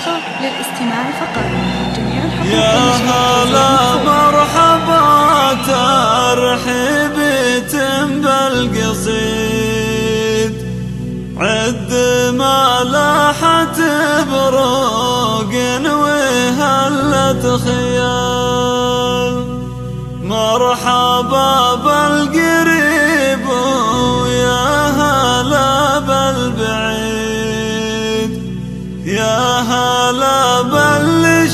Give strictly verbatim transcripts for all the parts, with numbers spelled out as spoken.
نسخة للاستماع فقط. جميع الحقوق يا هلا مرحبا ترحيبي بالقصيد، عد ما لاحت بروق وهلت خيال. مرحبا بالقريب ويا هلا بالبعيد، يا هلا باللي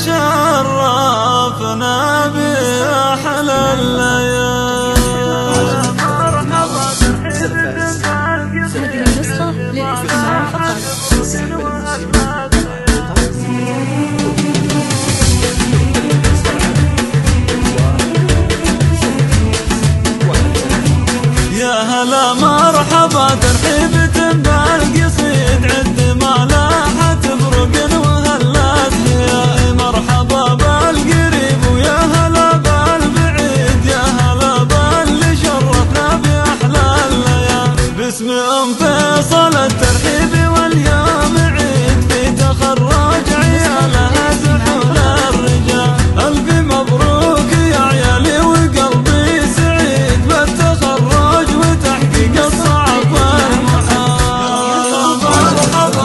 شرفنا بأحلى الليالي. هذه النسخة للاستماع فقط. يا هلا مرحبا ترحيبة بالقصيد، عد ما لاحت بروق وهلت خيال. مرحبا بالقريب ويا هلا بالبعيد، يا هلا باللي شرفنا بأحلى الليالي. باسم أم فيصل الترحيب واليوم عيد، في تخرج عيالها زحول الرجال. ألف مبروك يا عيالي وقلبي سعيد بالتخرج وتحقيق الصعب والمحال. مرحبا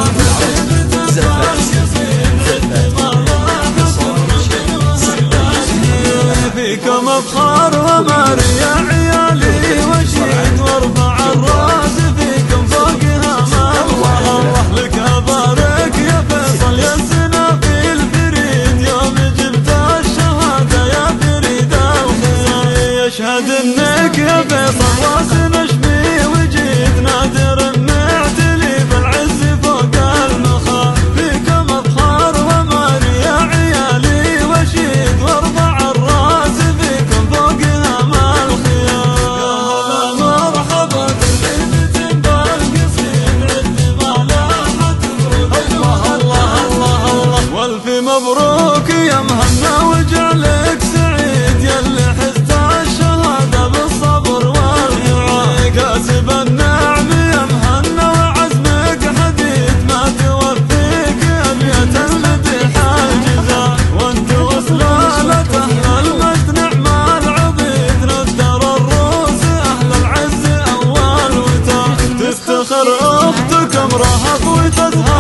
فيكم افخار وماري يا عيالي وشيد، وارفع الراس فيكم فوقها ما الله. الله لك ابارك يا فيصل يا السنافيل فريد، يوم جبت الشهاده يا فريد الخيال. يشهد انك يا فيصل راس نشبي وجيد، نادر معتلي بالعز فوق المخال. فيكم افخار وماري يا عيالي وشيد، وارفع الراس فيكم فوقها ما الخيال. مرحبا ترحيبة بالقصيد، عد ما لاحت بروق. الله الله الله الله والف مبروك يا مهنا وجعلك سعيد، يلي حزت الشهادة بالصبر والوعي. كاسب النعم يا مهنا وعزمك حديد، ما توفيك ابيات المدح الجزاء. وانت وصلالة اهل المجد نعم العبيد، ندر الروس اهل العز اول وتار. تفتخر اختك امرها وتزهر